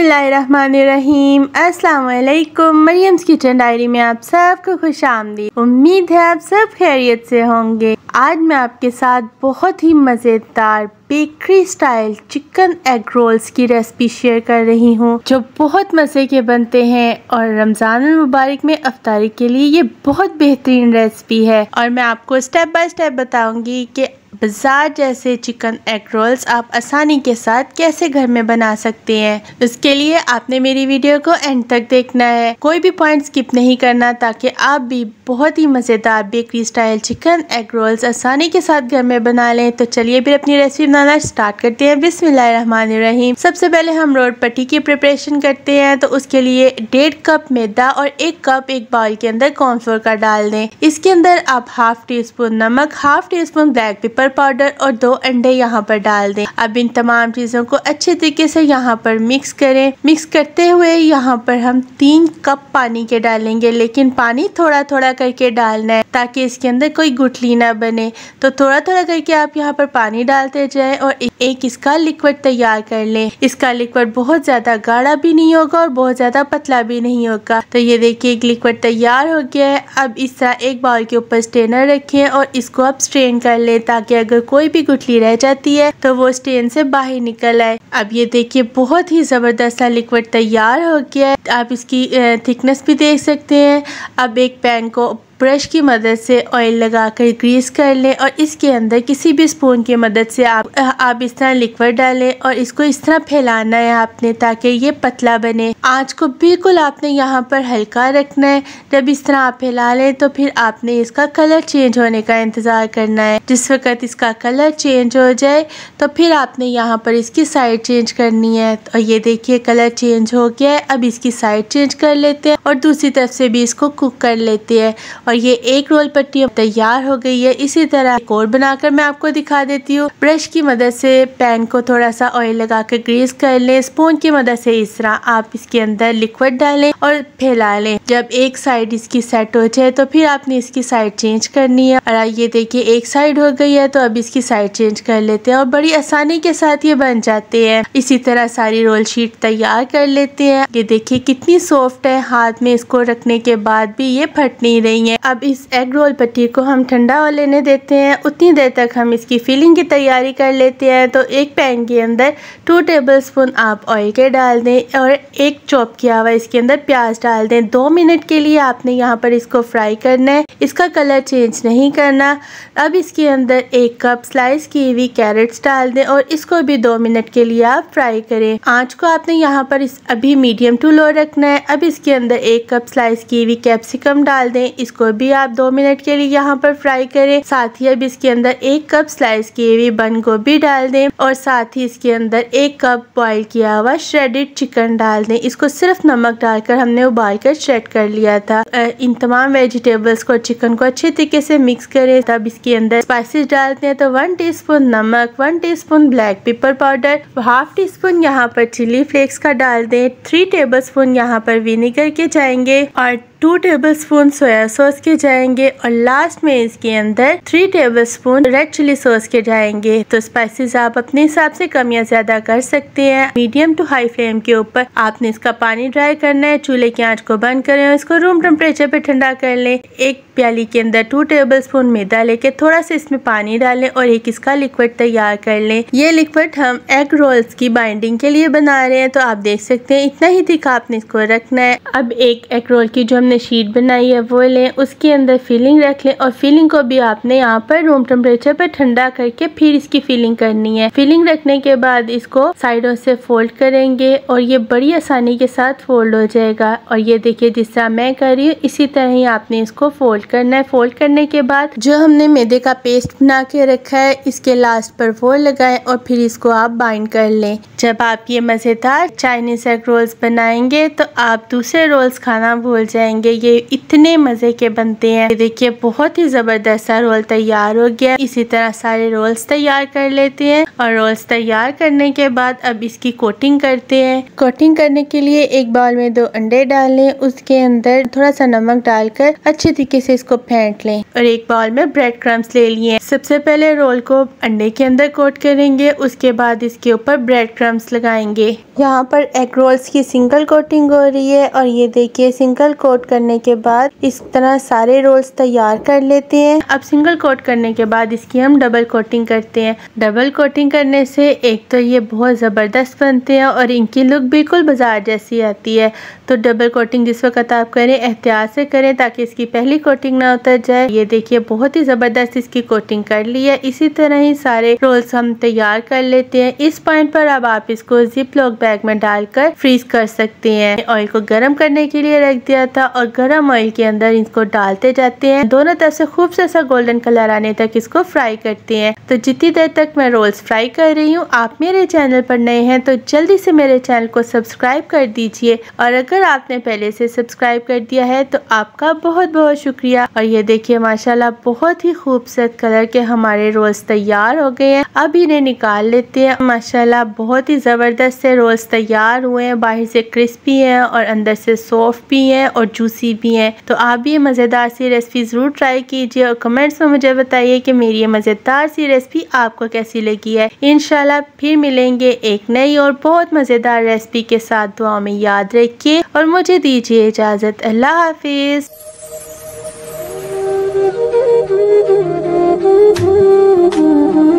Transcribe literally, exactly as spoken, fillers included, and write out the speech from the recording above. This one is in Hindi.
बिस्मिल्लाहिर्रहमानिर्रहीम। अस्सलाम वालेकुम। मरियम्स किचन डायरी में आप सबको खुश आमदीद। उम्मीद है आप सब खैरियत से होंगे। आज मैं आपके साथ बहुत ही मज़ेदार bakery style chicken egg rolls की रेसिपी शेयर कर रही हूँ, जो बहुत मज़े के बनते हैं और रमज़ान मुबारक में अफ्तारी के लिए ये बहुत बेहतरीन रेसिपी है। और मैं आपको स्टेप बाय स्टेप बताऊंगी कि बाजार जैसे चिकन एग रोल्स आप आसानी के साथ कैसे घर में बना सकते हैं। उसके लिए आपने मेरी वीडियो को एंड तक देखना है, कोई भी पॉइंट स्किप नहीं करना, ताकि आप भी बहुत ही मज़ेदार bakery style chicken egg rolls आसानी के साथ घर में बना लें। तो चलिए फिर अपनी रेसिपी बनाना स्टार्ट करते हैं। बिस्मिल्लाहिर्रहमानिर्रहीम। सबसे पहले हम रोट पट्टी की प्रिपरेशन करते हैं। तो उसके लिए डेढ़ कप मैदा और एक कप एक बाउल के अंदर कॉर्नफ्लोर का डाल दें। इसके अंदर आप हाफ टी स्पून नमक, half teaspoon black pepper powder और दो अंडे यहाँ पर डाल दें। अब इन तमाम चीजों को अच्छे तरीके से यहाँ पर मिक्स करें। मिक्स करते हुए यहाँ पर हम तीन कप पानी के डालेंगे, लेकिन पानी थोड़ा थोड़ा करके डालना है ताकि इसके अंदर कोई गुठली ना बने। तो थोड़ा थोड़ा करके आप यहाँ पर पानी डालते जाएं और एक इसका लिक्विड तैयार कर लें। इसका लिक्विड बहुत ज्यादा गाढ़ा भी नहीं होगा और बहुत ज्यादा पतला भी नहीं होगा। तो ये देखिए एक लिक्विड तैयार हो गया है। अब इस तरह एक बाउल के ऊपर स्ट्रेनर रखें और इसको आप स्ट्रेन कर लें, ताकि अगर कोई भी गुठली रह जाती है तो वो स्ट्रेन से बाहर निकल आए। अब ये देखिए बहुत ही जबरदस्त लिक्विड तैयार हो गया है। आप इसकी थिकनेस भी देख सकते हैं। अब एक पैन को ब्रश की मदद से ऑयल लगाकर ग्रीस कर लें और इसके अंदर किसी भी स्पून की मदद से आप आप इस तरह लिक्विड डालें और इसको इस तरह फैलाना है आपने, ताकि ये पतला बने। आंच को बिल्कुल आपने यहाँ पर हल्का रखना है। जब इस तरह आप फैला लें तो फिर आपने इसका कलर चेंज होने का इंतज़ार करना है। जिस वक्त इसका कलर चेंज हो जाए तो फिर आपने यहाँ पर इसकी साइड चेंज करनी है। और ये देखिए कलर चेंज हो गया है। अब इसकी साइड चेंज कर लेते हैं और दूसरी तरफ से भी इसको कुक कर लेते हैं। और ये एक रोल पट्टी तैयार हो गई है। इसी तरह एक और बनाकर मैं आपको दिखा देती हूँ। ब्रश की मदद से पैन को थोड़ा सा ऑयल लगाकर ग्रीस कर लें। स्पून की मदद से इस तरह आप इसके अंदर लिक्विड डालें और फैला लें। जब एक साइड इसकी सेट हो जाए तो फिर आपने इसकी साइड चेंज करनी है। और ये देखिए एक साइड हो गई है, तो अब इसकी साइड चेंज कर लेते हैं और बड़ी आसानी के साथ ये बन जाते हैं। इसी तरह सारी रोल शीट तैयार कर लेते हैं। ये देखिए कितनी सॉफ्ट है, हाथ में इसको रखने के बाद भी ये फट नहीं रही है। अब इस एग रोल पट्टी को हम ठंडा हो लेने देते हैं। उतनी देर तक हम इसकी फिलिंग की तैयारी कर लेते हैं। तो एक पैन के अंदर टू टेबलस्पून आप ऑयल के डाल दें और एक चॉप किया हुआ इसके अंदर प्याज डाल दें। दो मिनट के लिए आपने यहाँ पर इसको फ्राई करना है, इसका कलर चेंज नहीं करना। अब इसके अंदर एक कप स्लाइस की हुई कैरेट्स डाल दें और इसको भी दो मिनट के लिए आप फ्राई करें। आंच को आपने यहाँ पर इस अभी मीडियम टू लो रखना है। अब इसके अंदर एक कप स्लाइस की हुई कैप्सिकम डाल दें, इसको भी आप दो मिनट के लिए यहाँ पर फ्राई करें। साथ ही अब इसके अंदर एक कप स्लाइस की हुई बंद गोभी डाल दें और साथ ही इसके अंदर एक कप बॉईल किया हुआ श्रेडेड चिकन डाल दें। इसको सिर्फ नमक डालकर हमने उबाल कर श्रेड कर लिया था। इन तमाम वेजिटेबल्स को, चिकन को अच्छे तरीके से मिक्स करें। तब इसके अंदर स्पाइसेस डालते हैं। तो वन टी स्पून नमक, one teaspoon black pepper powder, half teaspoon यहाँ पर चिली फ्लेक्स का डाल दें। थ्री टेबल स्पून यहाँ पर विनेगर के जाएंगे और टू टेबलस्पून सोया सॉस के जाएंगे और लास्ट में इसके अंदर three tablespoon red chilli sauce के जाएंगे। तो स्पाइसेस आप अपने हिसाब से कम या ज्यादा कर सकते हैं। मीडियम टू हाई फ्लेम के ऊपर आपने इसका पानी ड्राई करना है। चूल्हे की आंच को बंद करें और इसको रूम टेम्परेचर पे ठंडा कर लें। एक प्याली के अंदर टू टेबलस्पून मैदा लेके थोड़ा सा इसमें पानी डालें और एक इसका लिक्विड तैयार कर लें। ये लिक्विड हम एग रोल्स की बाइंडिंग के लिए बना रहे हैं। तो आप देख सकते हैं इतना ही थिक आपने इसको रखना है। अब एक एग रोल की जो हमने शीट बनाई है वो लें, उसके अंदर फिलिंग रख लें और फिलिंग को भी आपने यहाँ पर रूम टेम्परेचर पर ठंडा करके फिर इसकी फिलिंग करनी है। फिलिंग रखने के बाद इसको साइडों से फोल्ड करेंगे और ये बड़ी आसानी के साथ फोल्ड हो जाएगा। और ये देखिए जिस तरह मैं कर रही हूँ इसी तरह ही आपने इसको फोल्ड करना है। फोल्ड करने के बाद जो हमने मैदे का पेस्ट बना के रखा है इसके लास्ट पर फोल्ड लगाएं और फिर इसको आप बाइंड कर लें। जब आप ये मजेदार चाइनीज एग रोल्स बनाएंगे तो आप दूसरे रोल्स खाना भूल जाएंगे। ये इतने मजे के बनते हैं। देखिए बहुत ही जबरदस्त रोल तैयार हो गया। इसी तरह सारे रोल्स तैयार कर लेते हैं। और रोल्स तैयार करने के बाद अब इसकी कोटिंग करते हैं। कोटिंग करने के लिए एक बाउल में दो अंडे डाल लें, उसके अंदर थोड़ा सा नमक डालकर अच्छे तरीके से इसको फेंट लें और एक बाउल में ब्रेड क्रम्स ले लिए। सबसे पहले रोल को अंडे के अंदर कोट करेंगे, उसके बाद इसके ऊपर ब्रेड क्रम्स लगाएंगे। यहाँ पर एग रोल्स की सिंगल कोटिंग हो रही है और ये देखिए सिंगल कोट करने के बाद इस तरह सारे रोल्स तैयार कर लेते हैं। अब सिंगल कोट करने के बाद इसकी हम डबल कोटिंग करते हैं। डबल कोटिंग करने से एक तो ये बहुत ज़बरदस्त बनते हैं और इनकी लुक बिल्कुल बाजार जैसी आती है। तो डबल कोटिंग जिस वक्त आप करें एहतियात से करें ताकि इसकी पहली कोटिंग ना उतर जाए। ये देखिए बहुत ही ज़बरदस्त इसकी कोटिंग कर ली है। इसी तरह ही सारे रोल्स हम तैयार कर लेते हैं। इस पॉइंट पर अब आप इसको जिप लॉक बैग में डालकर फ्रीज कर सकते हैं। ऑयल को गर्म करने के लिए रख दिया था और गर्म ऑयल के अंदर इसको डालते जाते हैं। दोनों तरफ से खूब सा गोल्डन कलर आने तक इसको फ्राई करते हैं। तो जितनी देर तक मैं रोल्स फ्राई कर रही हूँ, आप मेरे चैनल पर नए हैं तो जल्दी से मेरे चैनल को सब्सक्राइब कर दीजिए और अगर आपने पहले से सब्सक्राइब कर दिया है तो आपका बहुत बहुत शुक्रिया। और ये देखिए माशाल्लाह बहुत ही खूबसूरत कलर के हमारे रोल्स तैयार हो गए हैं। अब इन्हें निकाल लेते हैं। माशाल्लाह बहुत ही ज़बरदस्त से रोल्स तैयार हुए हैं, बाहर से क्रिस्पी हैं और अंदर से सॉफ्ट भी हैं और जूसी भी हैं। तो आप भी ये मज़ेदार सी रेसिपी ज़रूर ट्राई कीजिए और कमेंट्स में मुझे बताइए कि मेरी ये मज़ेदार सी रेसिपी आपको कैसी लगी है। इंशाल्लाह फिर मिलेंगे एक नई और बहुत मज़ेदार रेसिपी के साथ। दुआ में याद रखिए और मुझे दीजिए इजाज़त। अल्लाह हाफिज़। Thank you.